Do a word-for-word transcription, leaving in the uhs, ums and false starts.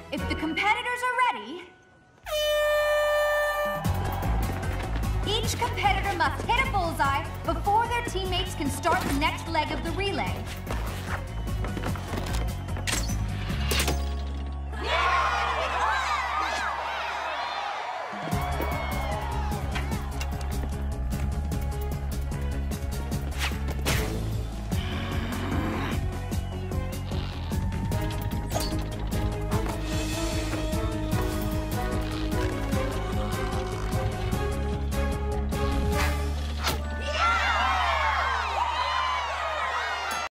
If the competitors are ready, each competitor must hit a bullseye before their teammates can start the next leg of the relay.